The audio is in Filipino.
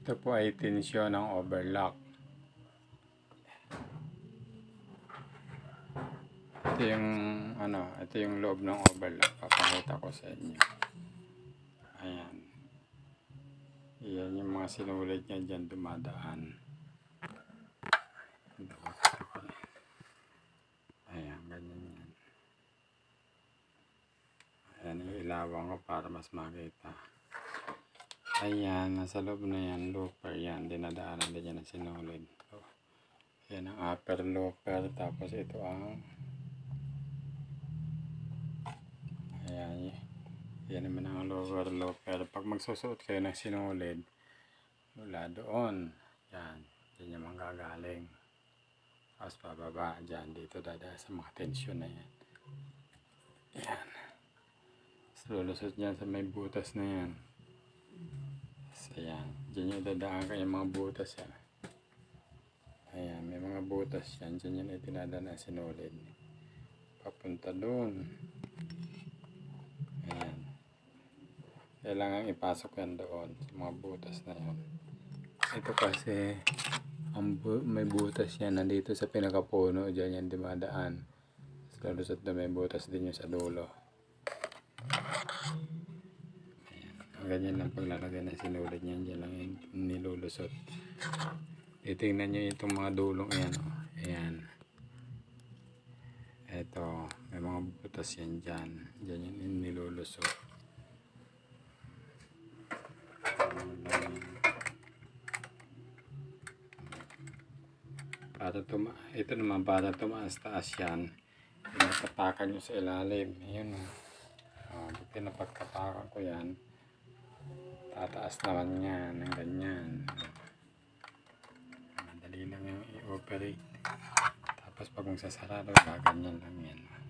Ito po ay tensyon ng overlock. Ito yung loob ng overlock. Papakita ko sa inyo. Ayan. Iyan yung mga sinulid niya dyan dumadaan. Ayan, ganyan yan. Ayan yung ilawan ko para mas makita. Ayan, nasa loob na yan, looper yan. Dinadaanan din yan na sinulid. So, yan ang upper looper. Tapos ito ang ayan, yan naman ang lower looper. Pag magsusuot kayo ng sinulid, mula doon, yan, yan yung manggagaling. Tapos pababa, dyan, dito dada sa mga tensyon na yan. Yan. So, lulusot dyan sa may butas na yan. So, yan. Dyan yung dadaan kayo mga butas yan. Ayan, may mga butas yan. Dyan yung itinadaan na sinulid. Papunta doon. Ayan. Kailangan ipasok yan doon sa mga butas na yan. Ito kasi may butas yan nandito sa pinakapuno. Diyan yan dumadaan. So, lusot na may butas din yung sa dulo. Ayan. Ang ganyan lang paglalagay na sinulid niyan. Diyan lang yung nilulusot. Titingnan nyo itong mga dulong yan. Ayan. Ito. May mga butas yan dyan. Diyan yung nilulusot. Ito naman para tumaas-taas yan. Pinapatakan nyo sa ilalim. Ayun. Pag pinapagkatakan ko yan, tataas naman yan ng ganyan. Madali lang yung i-operate. Tapos pag magsasarado, gaganyan lang yan.